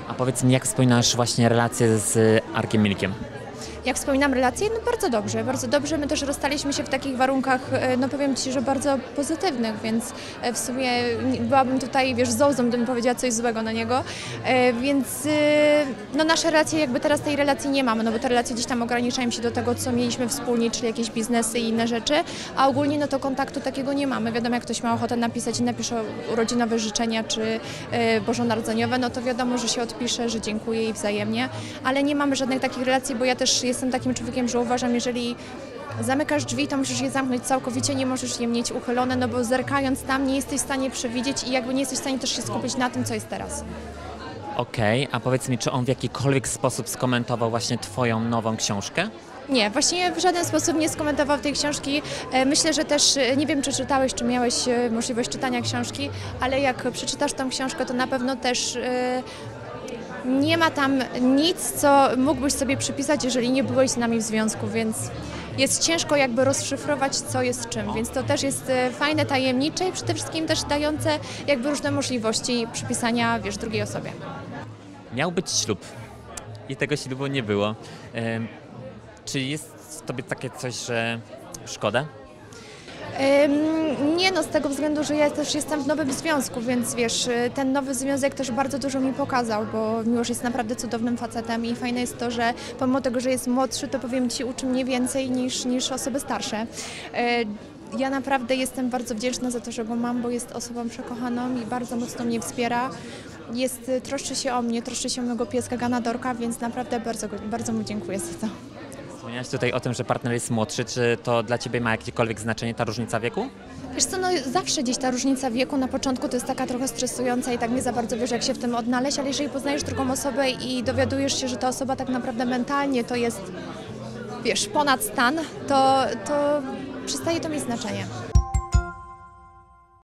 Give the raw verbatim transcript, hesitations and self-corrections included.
A powiedz mi, jak wspominasz właśnie relacje z Arkiem Milkiem? Jak wspominam relacje, no bardzo dobrze, bardzo dobrze. My też rozstaliśmy się w takich warunkach, e, no powiem Ci, że bardzo pozytywnych, więc e, w sumie nie- byłabym tutaj, wiesz, zozą, gdybym powiedziała coś złego na niego, e, więc e, no nasze relacje, jakby teraz tej relacji nie mamy, no bo te relacje gdzieś tam ograniczają się do tego, co mieliśmy wspólnie, czyli jakieś biznesy i inne rzeczy, a ogólnie no to kontaktu takiego nie mamy. Wiadomo, jak ktoś ma ochotę napisać i napisze urodzinowe życzenia czy e, bożonarodzeniowe, no to wiadomo, że się odpisze, że dziękuję i wzajemnie, ale nie mamy żadnych takich relacji, bo ja też jestem takim człowiekiem, że uważam, jeżeli zamykasz drzwi, to musisz je zamknąć całkowicie, nie możesz je mieć uchylone, no bo zerkając tam nie jesteś w stanie przewidzieć i jakby nie jesteś w stanie też się skupić na tym, co jest teraz. Okej, a powiedz mi, czy on w jakikolwiek sposób skomentował właśnie twoją nową książkę? Nie, właściwie w żaden sposób nie skomentował tej książki. E, Myślę, że też, e, nie wiem czy czytałeś, czy miałeś e, możliwość czytania książki, ale jak przeczytasz tą książkę, to na pewno też e, nie ma tam nic, co mógłbyś sobie przypisać, jeżeli nie byłeś z nami w związku, więc jest ciężko jakby rozszyfrować, co jest czym, więc to też jest e, fajne, tajemnicze i przede wszystkim też dające jakby różne możliwości przypisania, wiesz, drugiej osobie. Miał być ślub i tego ślubu nie było. Em, Czy jest tobie takie coś, że szkoda? Ym, Nie no, z tego względu, że ja też jestem w nowym związku, więc wiesz, y, ten nowy związek też bardzo dużo mi pokazał, bo Miłosz jest naprawdę cudownym facetem i fajne jest to, że pomimo tego, że jest młodszy, to powiem Ci, uczy mnie więcej niż, niż osoby starsze. Y, Ja naprawdę jestem bardzo wdzięczna za to, że go mam, bo jest osobą przekochaną i bardzo mocno mnie wspiera. Jest, y, troszczy się o mnie, troszczy się o mojego pieska Ganadorka, więc naprawdę bardzo, go- bardzo mu dziękuję za to. Wspomniałaś tutaj o tym, że partner jest młodszy. Czy to dla ciebie ma jakiekolwiek znaczenie ta różnica wieku? Wiesz co, no zawsze gdzieś ta różnica wieku na początku to jest taka trochę stresująca i tak nie za bardzo wiesz, jak się w tym odnaleźć, ale jeżeli poznajesz drugą osobę i dowiadujesz się, że ta osoba tak naprawdę mentalnie to jest, wiesz, ponad stan, to, to przestaje to mieć znaczenie.